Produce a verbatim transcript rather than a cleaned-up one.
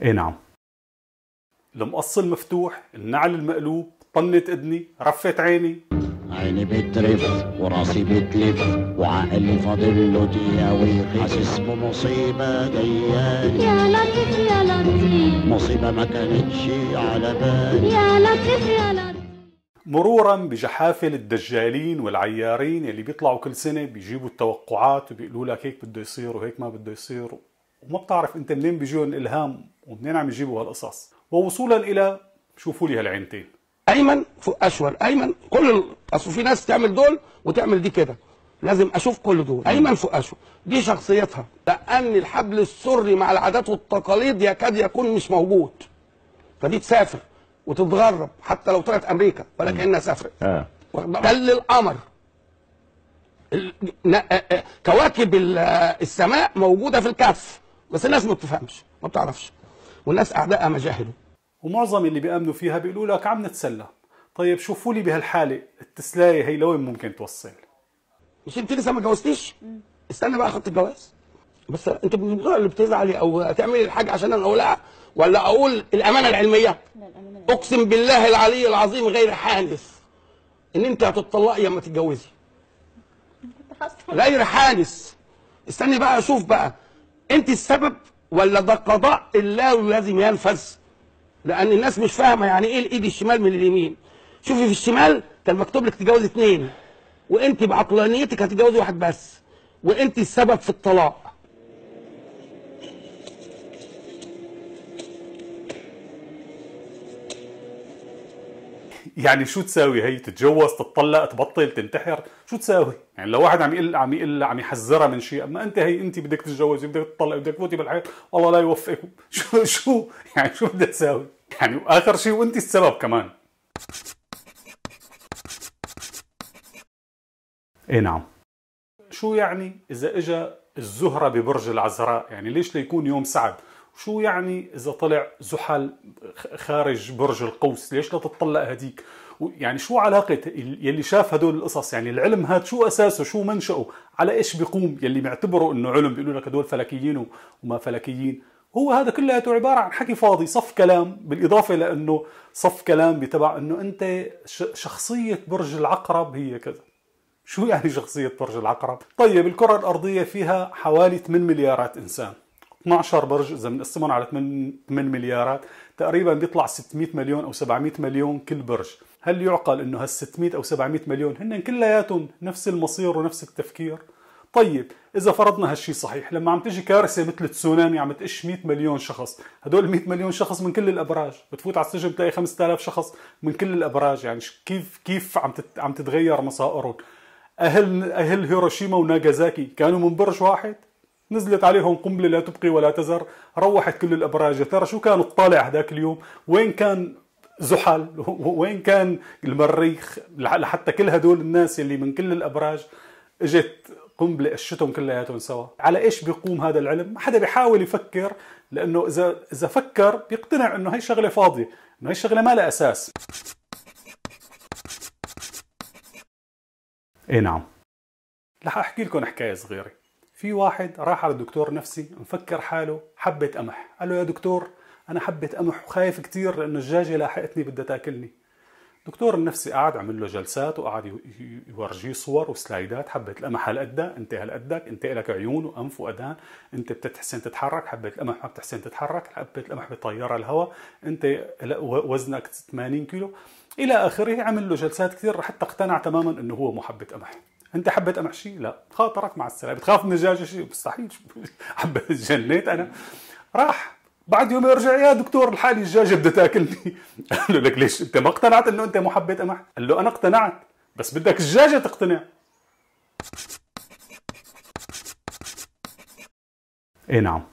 اي نعم. المقص مفتوح، النعل المقلوب، طنت اذني، رفت عيني، عيني بترف وراسي بتلف وعقلي فاضل له دقيقة ويخف بمصيبة جايالي يا لطيف يا لطيف، مصيبة ما كانتش على بالي يا لطيف يا لطيف. مرورا بجحافل الدجالين والعيارين اللي بيطلعوا كل سنة بيجيبوا التوقعات وبيقولوا لك هيك بده يصير وهيك ما بده يصير، وما بتعرف انت منين بيجيهم الالهام ومنين عم يجيبوا هالقصص. ووصولا الى شوفوا لي هالعينتين، ايمن فوق اشول، ايمن كل ال... اصل في ناس تعمل دول وتعمل دي كده، لازم اشوف كل دول. ايمن فوق اشول دي شخصيتها، لان الحبل السري مع العادات والتقاليد يكاد يكون مش موجود، فدي تسافر وتتغرب حتى لو طلعت امريكا ولا كانها سافرت. اه تل القمر، ال... ن... كواكب ال... السماء موجوده في الكهف، بس الناس ما بتفهمش ما بتعرفش، والناس اعدائها مجاهل. ومعظم اللي بيأمنوا فيها بيقولوا لك عم نتسلى. طيب شوفوا لي بهالحالة التسلاية هي لوين ممكن توصل؟ مش انت لسه ما اتجوزتيش؟ استنى بقى خط الجواز. بس انت من النوع اللي بتزعلي او تعملي الحاجه عشان انا اقولها، ولا اقول الامانه العلميه؟ لا الأمانة العلمية. اقسم بالله العلي العظيم غير حانث ان انت هتطلقي لما تتجوزي. غير حانث. استني بقى اشوف بقى انت السبب ولا ده قضاء الله لازم ينفذ؟ لان الناس مش فاهمه يعني ايه الايد الشمال من اليمين. شوفي في الشمال كان مكتوب لك تتجوزي اثنين، وانت بعقلانيتك هتتجوزي واحد بس، وانت السبب في الطلاق. يعني شو تساوي هي؟ تتجوز، تتطلق، تبطل، تنتحر؟ شو تساوي؟ يعني لو واحد عم يقل عم يقل عم يحذرها من شيء، اما انت هي انت بدك تتجوزي، بدك تطلقي، بدك تفوتي بالحياه، والله لا يوفقك. شو شو يعني شو بدها تساوي؟ يعني واخر شيء وانت السبب كمان. اي نعم. شو يعني اذا اجى الزهره ببرج العذراء؟ يعني ليش ليكون يوم سعد؟ شو يعني اذا طلع زحل خارج برج القوس؟ ليش لا تتطلق هديك؟ يعني شو علاقه يلي شاف هدول القصص؟ يعني العلم هاد شو اساسه؟ شو منشأه؟ على ايش بيقوم؟ يلي معتبره انه علم بيقولوا لك هدول فلكيين وما فلكيين. هو هذا كلياته عباره عن حكي فاضي، صف كلام، بالاضافه لانه صف كلام بتبع انه انت شخصيه برج العقرب هي كذا. شو يعني شخصيه برج العقرب؟ طيب الكره الارضيه فيها حوالي ثمانية مليارات انسان، اثني عشر برج اذا بنقسمهم على ثمانية مليارات تقريبا بيطلع ستمئة مليون او سبعمئة مليون كل برج. هل يعقل انه هال ستمئة او سبعمئة مليون هن كلياتهم نفس المصير ونفس التفكير؟ طيب اذا فرضنا هالشيء صحيح، لما عم تجي كارثه مثل التسونامي عم تقش مئة مليون شخص، هدول مئة مليون شخص من كل الابراج، بتفوت على السجن بتلاقي خمسة آلاف شخص من كل الابراج، يعني كيف كيف عم عم تتغير مصائرهم؟ اهل اهل هيروشيما وناغازاكي كانوا من برج واحد، نزلت عليهم قنبله لا تبقي ولا تذر، روحت كل الابراج. يا ترى شو كان الطالع هذاك اليوم؟ وين كان زحل؟ وين كان المريخ؟ لحتى كل هدول الناس اللي من كل الابراج اجت قنبله قشتهم كلياتهم سوا. على ايش بيقوم هذا العلم؟ ما حدا بيحاول يفكر، لانه اذا اذا فكر بيقتنع انه هي شغله فاضيه، انه هي شغله ما لها اساس. اي نعم. رح احكي لكم حكايه صغيره. في واحد راح على دكتور نفسي مفكر حاله حبة قمح، قال له يا دكتور أنا حبة قمح وخايف كتير لأنه الدجاجة لاحقتني بدها تاكلني. دكتور النفسي قعد عمل له جلسات وقعد يورجيه صور وسلايدات. حبة القمح هالقدها، أنت هالقدك، أنت لك عيون وأنف وأذان، أنت بتحسن تتحرك، حبة القمح ما بتحسن تتحرك، حبة القمح بتطيرها الهواء، أنت وزنك ثمانين كيلو إلى آخره. عمل له جلسات كثير حتى اقتنع تماما أنه هو مو حبة قمح. انت حبة قمح شيء؟ لا. خاطرك مع السلامه. بتخاف من الدجاجه شيء؟ مستحيل. حبة جنيت انا. راح بعد يوم يرجع، يا دكتور الحالي الدجاجه بدها تاكلني. قال له لك ليش انت ما اقتنعت انه انت مو حبة قمح؟ قال له انا اقتنعت بس بدك الدجاجه تقتنع. اي نعم.